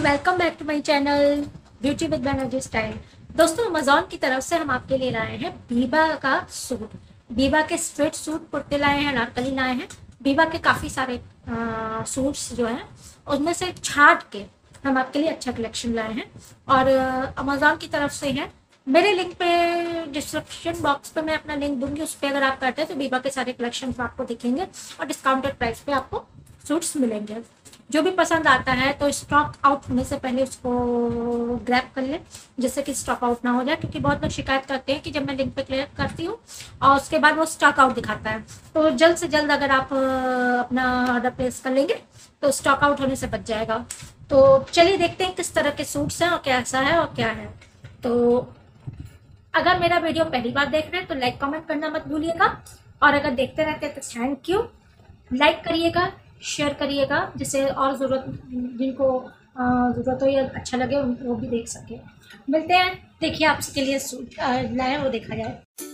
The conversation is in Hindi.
Welcome back to my channel beauty with Banerjee style. दोस्तों, अमेजोन की तरफ से हम आपके लिए लाए हैं बीबा का सूट। बीबा के स्ट्रेट सूट कुर्ते लाए हैं, अनारकली लाए हैं। बीबा के काफ़ी सारे सूट्स जो हैं उनमें से छांट के हम आपके लिए अच्छा कलेक्शन लाए हैं और अमेजोन की तरफ से है। मेरे लिंक पे डिस्क्रिप्शन बॉक्स पे मैं अपना लिंक दूंगी, उस पर अगर आप करते हैं तो बीबा के सारे कलेक्शन आपको दिखेंगे और डिस्काउंटेड प्राइस पे आपको सूट्स मिलेंगे। जो भी पसंद आता है तो स्टॉक आउट होने से पहले उसको ग्रैब कर ले, जिससे कि स्टॉक आउट ना हो जाए। क्योंकि बहुत लोग शिकायत करते हैं कि जब मैं लिंक पे क्लिक करती हूँ और उसके बाद वो स्टॉक आउट दिखाता है। तो जल्द से जल्द अगर आप अपना ऑर्डर प्लेस कर लेंगे तो स्टॉक आउट होने से बच जाएगा। तो चलिए देखते हैं किस तरह के सूट्स हैं और कैसा है और क्या है। तो अगर मेरा वीडियो पहली बार देख रहे हैं तो लाइक कमेंट करना मत भूलिएगा, और अगर देखते रहते हैं तो थैंक यू। लाइक करिएगा, शेयर करिएगा, जिससे और जिनको ज़रूरत हो या अच्छा लगे वो भी देख सके। मिलते हैं, देखिए आपके लिए सूट लाए वो देखा जाए।